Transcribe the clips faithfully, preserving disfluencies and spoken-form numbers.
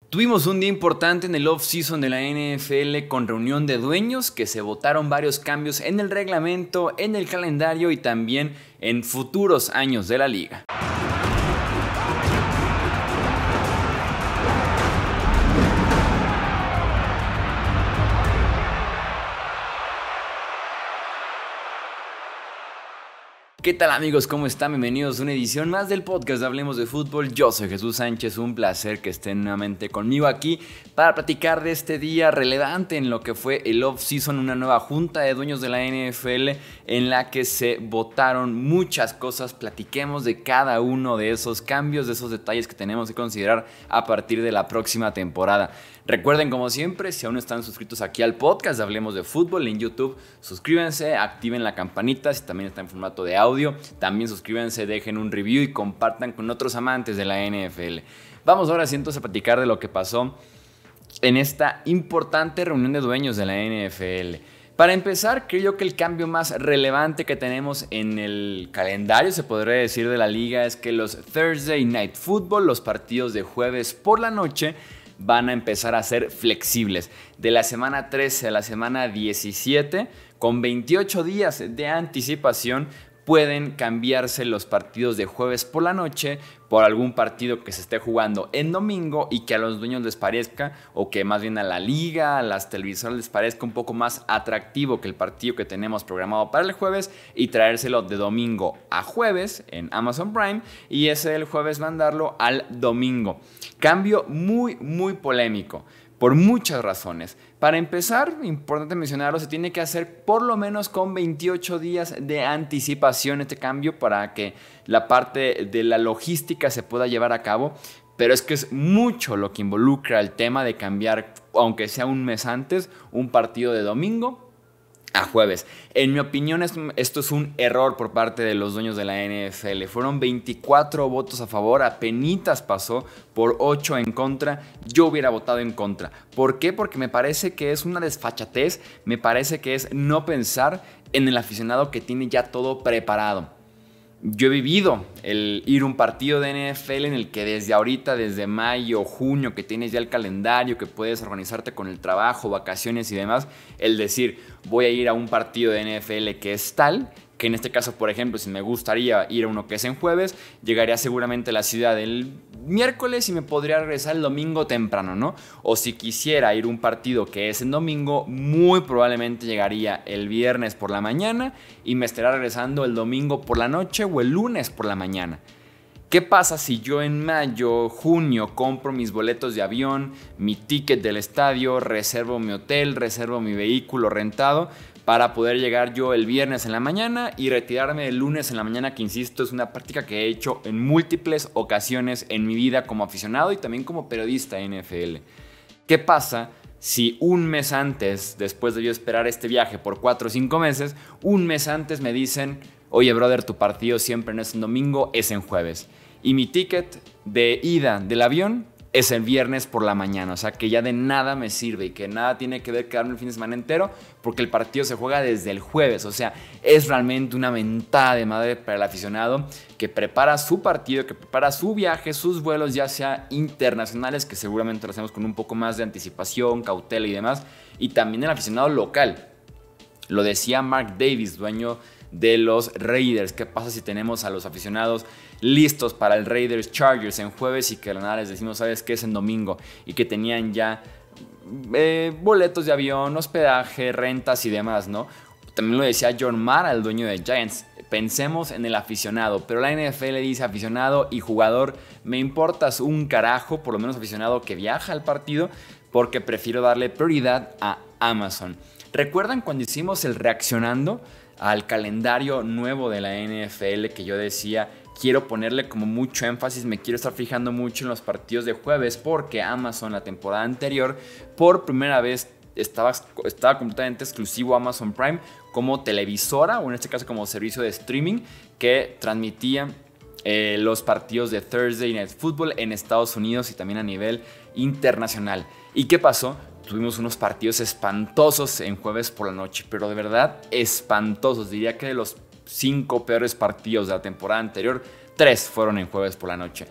Tuvimos un día importante en el off-season de la N F L con reunión de dueños que se votaron varios cambios en el reglamento, en el calendario y también en futuros años de la liga. ¿Qué tal amigos? ¿Cómo están? Bienvenidos a una edición más del podcast de Hablemos de Fútbol. Yo soy Jesús Sánchez, un placer que estén nuevamente conmigo aquí para platicar de este día relevante en lo que fue el off-season, una nueva junta de dueños de la N F L en la que se votaron muchas cosas. Platiquemos de cada uno de esos cambios, de esos detalles que tenemos que considerar a partir de la próxima temporada. Recuerden, como siempre, si aún no están suscritos aquí al podcast de Hablemos de Fútbol en YouTube, suscríbanse, activen la campanita si también está en formato de audio. También suscríbanse, dejen un review y compartan con otros amantes de la N F L. Vamos ahora sí entonces a platicar de lo que pasó en esta importante reunión de dueños de la N F L. Para empezar, creo yo que el cambio más relevante que tenemos en el calendario, se podría decir, de la liga es que los Thursday Night Football, los partidos de jueves por la noche, van a empezar a ser flexibles. De la semana trece a la semana diecisiete, con veintiocho días de anticipación, pueden cambiarse los partidos de jueves por la noche por algún partido que se esté jugando en domingo y que a los dueños les parezca, o que más bien a la liga, a las televisoras les parezca un poco más atractivo que el partido que tenemos programado para el jueves, y traérselo de domingo a jueves en Amazon Prime y ese del jueves mandarlo al domingo. Cambio muy muy polémico por muchas razones. Para empezar, importante mencionarlo, se tiene que hacer por lo menos con veintiocho días de anticipación este cambio para que la parte de la logística se pueda llevar a cabo. Pero es que es mucho lo que involucra el tema de cambiar, aunque sea un mes antes, un partido de domingo a jueves. En mi opinión, esto es un error por parte de los dueños de la N F L. Fueron veinticuatro votos a favor, apenitas pasó por ocho en contra. Yo hubiera votado en contra. ¿Por qué? Porque me parece que es una desfachatez, me parece que es no pensar en el aficionado que tiene ya todo preparado. Yo he vivido el ir a un partido de N F L en el que desde ahorita, desde mayo, junio, que tienes ya el calendario, que puedes organizarte con el trabajo, vacaciones y demás, el decir, voy a ir a un partido de N F L que es tal, que en este caso, por ejemplo, si me gustaría ir a uno que es en jueves, llegaría seguramente a la ciudad el miércoles y me podría regresar el domingo temprano, ¿no? O si quisiera ir a un partido que es en domingo, muy probablemente llegaría el viernes por la mañana y me estará regresando el domingo por la noche o el lunes por la mañana. ¿Qué pasa si yo en mayo, junio compro mis boletos de avión, mi ticket del estadio, reservo mi hotel, reservo mi vehículo rentado para poder llegar yo el viernes en la mañana y retirarme el lunes en la mañana, que insisto es una práctica que he hecho en múltiples ocasiones en mi vida como aficionado y también como periodista N F L? ¿Qué pasa si un mes antes, después de yo esperar este viaje por cuatro o cinco meses, un mes antes me dicen, oye brother, tu partido siempre no es en domingo, es en jueves, y mi ticket de ida del avión es el viernes por la mañana? O sea que ya de nada me sirve y que nada tiene que ver quedarme el fin de semana entero porque el partido se juega desde el jueves. O sea, es realmente una mentada de madre para el aficionado que prepara su partido, que prepara su viaje, sus vuelos, ya sea internacionales, que seguramente lo hacemos con un poco más de anticipación, cautela y demás, y también el aficionado local. Lo decía Mark Davis, dueño de los Raiders. ¿Qué pasa si tenemos a los aficionados listos para el Raiders Chargers en jueves y que de la nada les decimos, ¿sabes qué? Es en domingo, y que tenían ya eh, boletos de avión, hospedaje, rentas y demás, ¿no? También lo decía John Mara, el dueño de Giants. Pensemos en el aficionado, pero la N F L dice aficionado y jugador, me importas un carajo, por lo menos aficionado que viaja al partido, porque prefiero darle prioridad a Amazon. ¿Recuerdan cuando hicimos el reaccionando al calendario nuevo de la N F L que yo decía, quiero ponerle como mucho énfasis, me quiero estar fijando mucho en los partidos de jueves porque Amazon la temporada anterior por primera vez estaba, estaba completamente exclusivo a Amazon Prime como televisora, o en este caso como servicio de streaming que transmitía eh, los partidos de Thursday Night Football en Estados Unidos y también a nivel internacional? ¿Y qué pasó? Tuvimos unos partidos espantosos en jueves por la noche, pero de verdad espantosos. Diría que de los cinco peores partidos de la temporada anterior, tres fueron en jueves por la noche.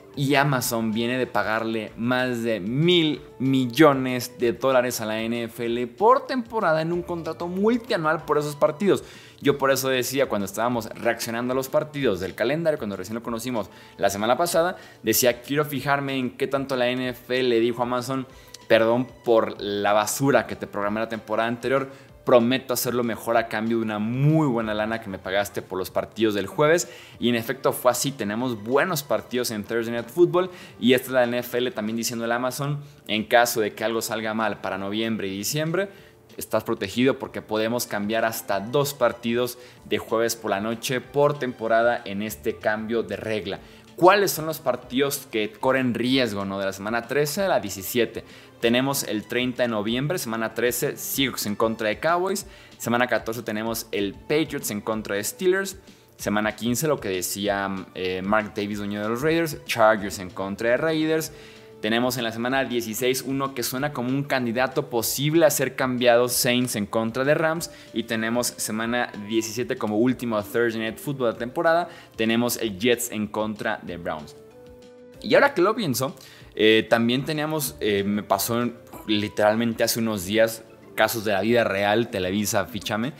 Y Amazon viene de pagarle más de mil millones de dólares a la N F L por temporada en un contrato multianual por esos partidos. Yo por eso decía, cuando estábamos reaccionando a los partidos del calendario, cuando recién lo conocimos la semana pasada, decía, quiero fijarme en qué tanto la N F L le dijo a Amazon, perdón por la basura que te programé la temporada anterior, prometo hacerlo mejor a cambio de una muy buena lana que me pagaste por los partidos del jueves. Y en efecto fue así, tenemos buenos partidos en Thursday Night Football. Y esta es la N F L también diciendo al Amazon, en caso de que algo salga mal para noviembre y diciembre, estás protegido porque podemos cambiar hasta dos partidos de jueves por la noche por temporada en este cambio de regla. ¿Cuáles son los partidos que corren riesgo, no? De la semana trece a la diecisiete. Tenemos el treinta de noviembre, semana trece, Seahawks en contra de Cowboys. Semana catorce tenemos el Patriots en contra de Steelers. Semana quince, lo que decía eh, Mark Davis, dueño de los Raiders, Chargers en contra de Raiders. Tenemos en la semana dieciséis uno que suena como un candidato posible a ser cambiado, Saints en contra de Rams. Y tenemos semana diecisiete como último Thursday Night Football de la temporada. Tenemos el Jets en contra de Browns. Y ahora que lo pienso, eh, también teníamos, eh, me pasó literalmente hace unos días, casos de la vida real, Televisa, fíchame.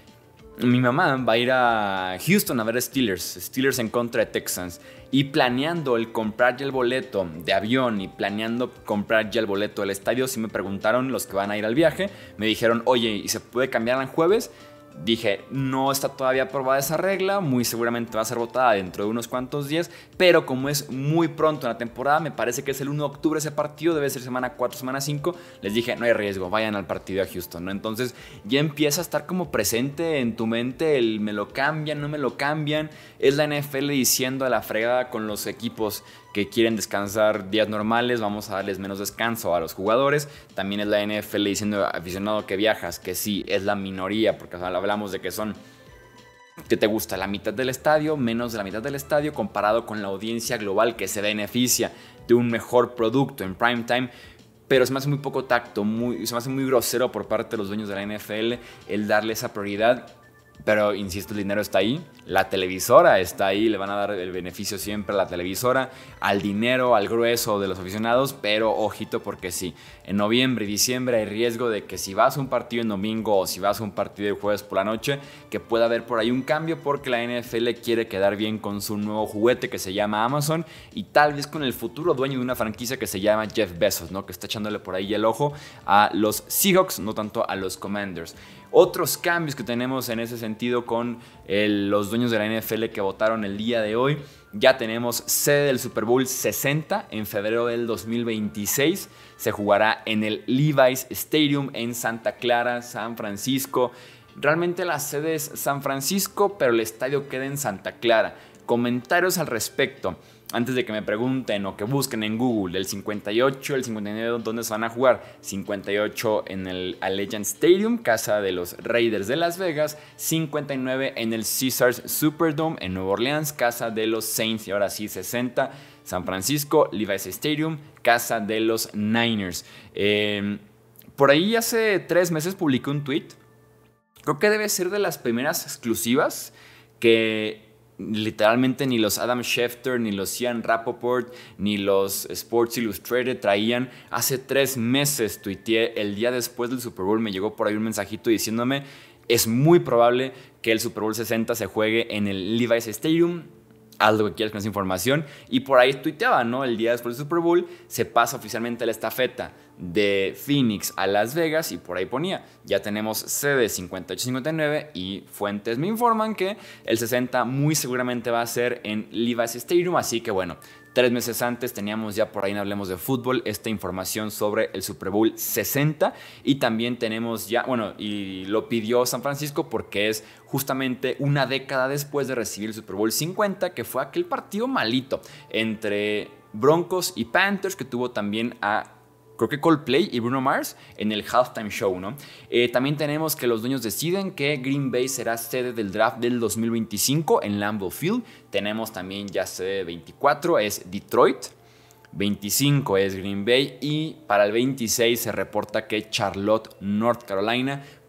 Mi mamá va a ir a Houston a ver a Steelers, Steelers en contra de Texans. Y planeando el comprar ya el boleto de avión y planeando comprar ya el boleto del estadio, sí me preguntaron los que van a ir al viaje, me dijeron, oye, ¿y se puede cambiar el jueves? Dije, no está todavía aprobada esa regla, muy seguramente va a ser votada dentro de unos cuantos días, pero como es muy pronto en la temporada, me parece que es el uno de octubre ese partido, debe ser semana cuatro, semana cinco, les dije, no hay riesgo, vayan al partido a Houston, ¿no? Entonces ya empieza a estar como presente en tu mente el me lo cambian, no me lo cambian, es la N F L diciendo a la fregada con los equipos que quieren descansar días normales, vamos a darles menos descanso a los jugadores. También es la N F L diciendo, aficionado que viajas, que sí, es la minoría, porque o sea, hablamos de que son, que te gusta la mitad del estadio, menos de la mitad del estadio, comparado con la audiencia global que se beneficia de un mejor producto en prime time. Pero se me hace muy poco tacto, muy, se me hace muy grosero por parte de los dueños de la N F L el darle esa prioridad. Pero insisto, el dinero está ahí, la televisora está ahí, le van a dar el beneficio siempre a la televisora, al dinero, al grueso de los aficionados, pero ojito porque sí, en noviembre y diciembre hay riesgo de que si vas a un partido en domingo o si vas a un partido de jueves por la noche, que pueda haber por ahí un cambio porque la N F L quiere quedar bien con su nuevo juguete que se llama Amazon y tal vez con el futuro dueño de una franquicia que se llama Jeff Bezos, ¿no? Que está echándole por ahí el ojo a los Seahawks, no tanto a los Commanders. Otros cambios que tenemos en ese sentido con el, los dueños de la N F L que votaron el día de hoy. Ya tenemos sede del Super Bowl sesenta en febrero del dos mil veintiséis. Se jugará en el Levi's Stadium en Santa Clara, San Francisco. Realmente la sede es San Francisco, pero el estadio queda en Santa Clara. Comentarios al respecto. Antes de que me pregunten o que busquen en Google el cincuenta y ocho, el cincuenta y nueve, ¿dónde se van a jugar? cincuenta y ocho en el Allegiant Stadium, casa de los Raiders de Las Vegas. cincuenta y nueve en el Caesars Superdome en Nueva Orleans, casa de los Saints. Y ahora sí, sesenta, San Francisco, Levi's Stadium, casa de los Niners. Eh, por ahí hace tres meses publiqué un tweet. Creo que debe ser de las primeras exclusivas que literalmente ni los Adam Schefter, ni los Ian Rapoport, ni los Sports Illustrated traían. Hace tres meses tuiteé, el día después del Super Bowl me llegó por ahí un mensajito diciéndome, es muy probable que el Super Bowl sesenta se juegue en el Levi's Stadium. Haz lo que quieras con esa información. Y por ahí tuiteaba, ¿no? El día después del Super Bowl se pasa oficialmente la estafeta de Phoenix a Las Vegas y por ahí ponía, ya tenemos sede cincuenta y ocho cincuenta y nueve y fuentes me informan que el sesenta muy seguramente va a ser en Levi's Stadium, así que bueno, tres meses antes teníamos ya por ahí en Hablemos de Fútbol esta información sobre el Super Bowl sesenta y también tenemos ya, bueno, y lo pidió San Francisco porque es justamente una década después de recibir el Super Bowl cincuenta, que fue aquel partido malito entre Broncos y Panthers que tuvo también a creo que Coldplay y Bruno Mars en el halftime show, ¿no? Eh, también tenemos que los dueños deciden que Green Bay será sede del draft del dos mil veinticinco en Lambeau Field. Tenemos también ya sede veinticuatro, es Detroit. veinticinco es Green Bay y para el veintiséis se reporta que Charlotte, North Carolina,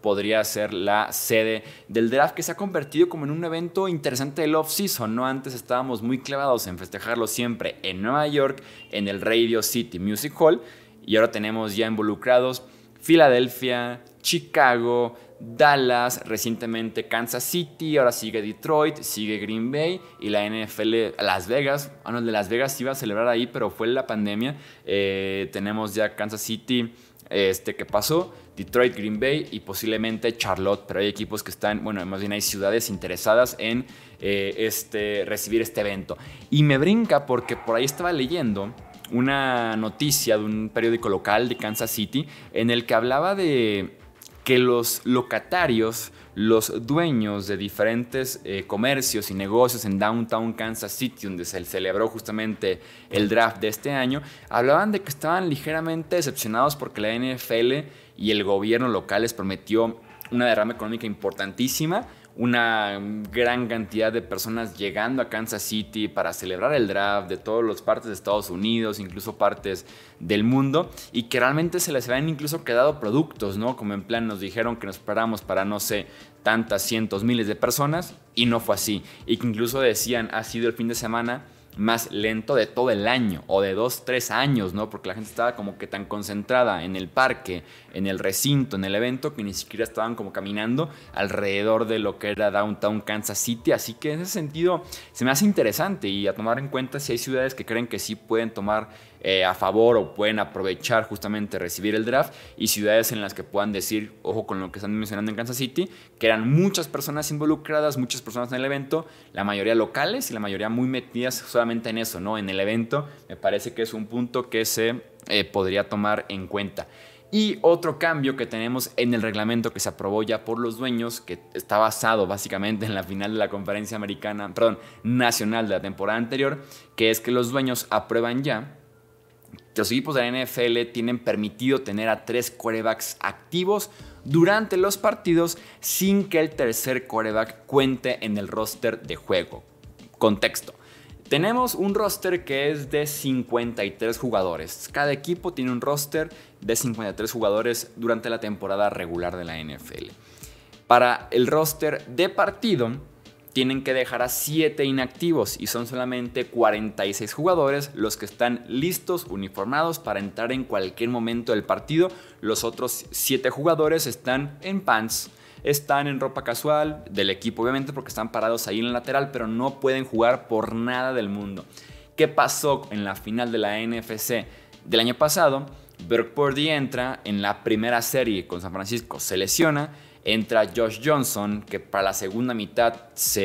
podría ser la sede del draft, que se ha convertido como en un evento interesante del off-season, ¿no? Antes estábamos muy clavados en festejarlo siempre en Nueva York, en el Radio City Music Hall, y ahora tenemos ya involucrados Filadelfia, Chicago, Dallas, recientemente Kansas City, ahora sigue Detroit, sigue Green Bay y la N F L Las Vegas. Bueno, el de Las Vegas iba a celebrar ahí, pero fue la pandemia. Eh, tenemos ya Kansas City, este que pasó, Detroit, Green Bay y posiblemente Charlotte, pero hay equipos que están, bueno, más bien hay ciudades interesadas en eh, este, recibir este evento. Y me brinca porque por ahí estaba leyendo una noticia de un periódico local de Kansas City en el que hablaba de que los locatarios, los dueños de diferentes eh, comercios y negocios en Downtown Kansas City, donde se celebró justamente el draft de este año, hablaban de que estaban ligeramente decepcionados porque la N F L y el gobierno local les prometió una derrama económica importantísima, una gran cantidad de personas llegando a Kansas City para celebrar el draft de todas las partes de Estados Unidos, incluso partes del mundo, y que realmente se les habían incluso quedado productos, ¿no? Como en plan nos dijeron que nos preparamos para, no sé, tantas cientos, miles de personas, y no fue así. Y que incluso decían, ha sido el fin de semana más lento de todo el año o de dos, tres años, ¿no? Porque la gente estaba como que tan concentrada en el parque, en el recinto, en el evento, que ni siquiera estaban como caminando alrededor de lo que era Downtown Kansas City. Así que en ese sentido se me hace interesante y a tomar en cuenta si hay ciudades que creen que sí pueden tomar eh, a favor o pueden aprovechar justamente recibir el draft, y ciudades en las que puedan decir, ojo con lo que están mencionando en Kansas City, que eran muchas personas involucradas, muchas personas en el evento, la mayoría locales y la mayoría muy metidas solamente en eso, ¿no? En el evento. Me parece que es un punto que se eh, podría tomar en cuenta. Y otro cambio que tenemos en el reglamento que se aprobó ya por los dueños, que está basado básicamente en la final de la conferencia americana, perdón, nacional de la temporada anterior, que es que los dueños aprueban ya que los equipos de la N F L tienen permitido tener a tres quarterbacks activos durante los partidos sin que el tercer quarterback cuente en el roster de juego. Contexto. Tenemos un roster que es de cincuenta y tres jugadores. Cada equipo tiene un roster de cincuenta y tres jugadores durante la temporada regular de la N F L. Para el roster de partido tienen que dejar a siete inactivos y son solamente cuarenta y seis jugadores los que están listos, uniformados para entrar en cualquier momento del partido. Los otros siete jugadores están en pants, están en ropa casual del equipo, obviamente, porque están parados ahí en el lateral, pero no pueden jugar por nada del mundo. ¿Qué pasó en la final de la N F C del año pasado? Brock Purdy entra en la primera serie con San Francisco, se lesiona. Entra Josh Johnson, que para la segunda mitad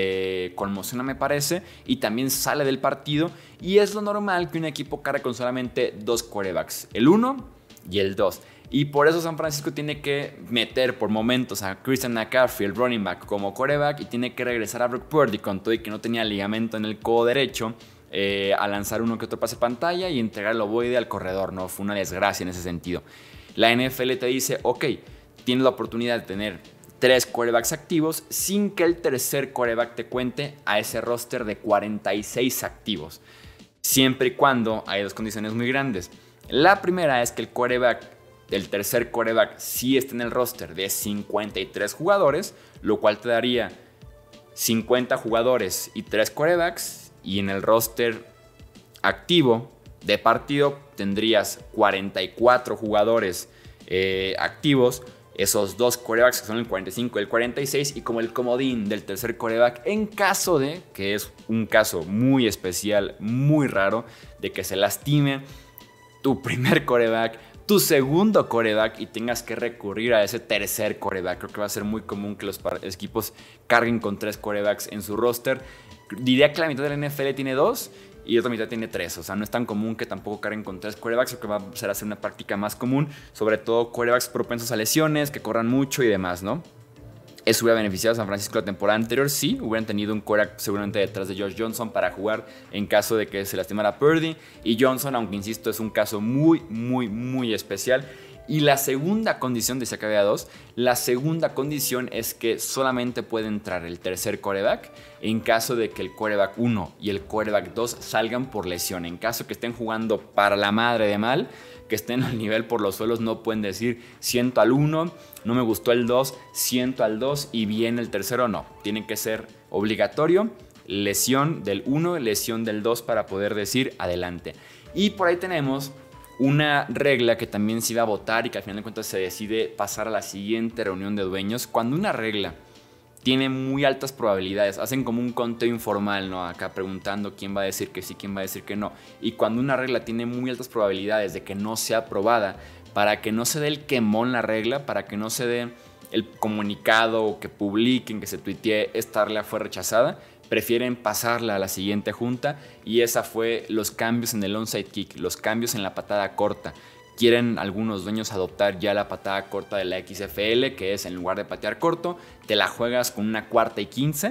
se conmociona, me parece, y también sale del partido. Y es lo normal que un equipo cargue con solamente dos quarterbacks, el uno y el dos. Y por eso San Francisco tiene que meter por momentos a Christian McCaffrey, el running back, como quarterback, y tiene que regresar a Brock Purdy con todo y que no tenía ligamento en el codo derecho, eh, a lanzar uno que otro pase pantalla y entregar el ovoide al corredor. No, fue una desgracia en ese sentido. La N F L te dice, ok, tienes la oportunidad de tener tres quarterbacks activos sin que el tercer quarterback te cuente a ese roster de cuarenta y seis activos, siempre y cuando hay dos condiciones muy grandes. La primera es que el quarterback, el tercer quarterback sí esté en el roster de cincuenta y tres jugadores, lo cual te daría cincuenta jugadores y tres quarterbacks, y en el roster activo de partido tendrías cuarenta y cuatro jugadores eh, activos, esos dos quarterbacks que son el cuarenta y cinco y el cuarenta y seis, y como el comodín del tercer quarterback en caso de, que es un caso muy especial, muy raro, de que se lastime tu primer quarterback, tu segundo quarterback y tengas que recurrir a ese tercer quarterback. Creo que va a ser muy común que los equipos carguen con tres quarterbacks en su roster. Diría que la mitad de la N F L tiene dos y otra mitad tiene tres. O sea, no es tan común que tampoco carguen con tres quarterbacks, lo que va a ser hacer una práctica más común, sobre todo quarterbacks propensos a lesiones, que corran mucho y demás, ¿no? Eso hubiera beneficiado a San Francisco la temporada anterior, sí, hubieran tenido un quarterback seguramente detrás de Josh Johnson para jugar en caso de que se lastimara Purdy. Y Johnson, aunque insisto, es un caso muy, muy, muy especial. Y la segunda condición, decía que había dos, la segunda condición es que solamente puede entrar el tercer quarterback en caso de que el quarterback uno y el quarterback dos salgan por lesión. En caso que estén jugando para la madre de mal, que estén al nivel por los suelos no pueden decir siento al uno, no me gustó el dos, siento al dos y viene el tercero, no. Tiene que ser obligatorio, lesión del uno, lesión del dos para poder decir adelante. Y por ahí tenemos una regla que también se iba a votar y que al final de cuentas se decide pasar a la siguiente reunión de dueños. Cuando una regla tiene muy altas probabilidades, hacen como un conteo informal, ¿no? Acá preguntando quién va a decir que sí, quién va a decir que no. Y cuando una regla tiene muy altas probabilidades de que no sea aprobada, para que no se dé el quemón la regla, para que no se dé el comunicado o que publiquen, que se tuitee esta regla fue rechazada, prefieren pasarla a la siguiente junta y esa fue los cambios en el onside kick, los cambios en la patada corta. Quieren algunos dueños adoptar ya la patada corta de la X F L, que es en lugar de patear corto, te la juegas con una cuarta y quince.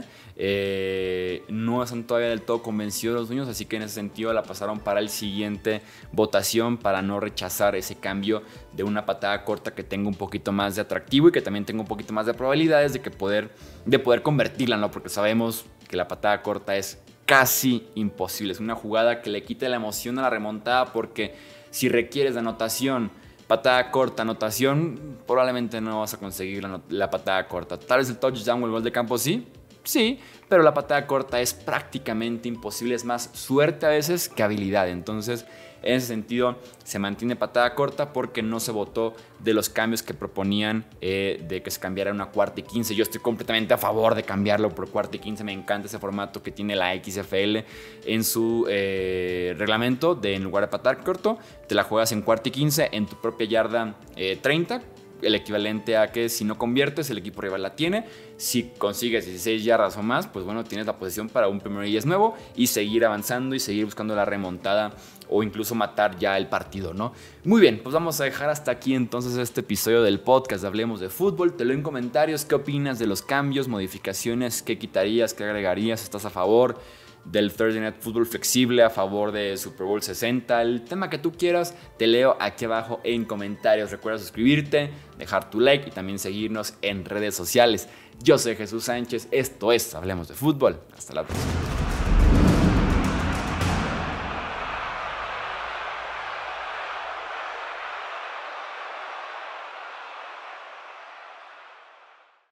Eh, no están todavía del todo convencidos los dueños, así que en ese sentido la pasaron para el siguiente votación para no rechazar ese cambio de una patada corta que tenga un poquito más de atractivo y que también tenga un poquito más de probabilidades de, que poder, de poder convertirla, ¿no? Porque sabemos que la patada corta es casi imposible. Es una jugada que le quita la emoción a la remontada porque si requieres de anotación, patada corta, anotación, probablemente no vas a conseguir la, la patada corta. Tal vez el touchdown o el gol de campo sí, sí, pero la patada corta es prácticamente imposible. Es más suerte a veces que habilidad. Entonces, en ese sentido, se mantiene patada corta porque no se votó de los cambios que proponían eh, de que se cambiara una cuarta y quince. Yo estoy completamente a favor de cambiarlo por cuarta y quince. Me encanta ese formato que tiene la X F L en su eh, reglamento de en lugar de patada corto, te la juegas en cuarta y quince en tu propia yarda eh, treinta. El equivalente a que si no conviertes, el equipo rival la tiene. Si consigues dieciséis yardas o más, pues bueno, tienes la posición para un primer y diez nuevo y seguir avanzando y seguir buscando la remontada o incluso matar ya el partido, ¿no? Muy bien, pues vamos a dejar hasta aquí entonces este episodio del podcast de Hablemos de Fútbol. Te leo en comentarios qué opinas de los cambios, modificaciones, qué quitarías, qué agregarías, ¿estás a favor del Thursday Night Football flexible, a favor de Super Bowl sesenta? El tema que tú quieras, te leo aquí abajo en comentarios. Recuerda suscribirte, dejar tu like y también seguirnos en redes sociales. Yo soy Jesús Sánchez, esto es Hablemos de Fútbol. Hasta la próxima.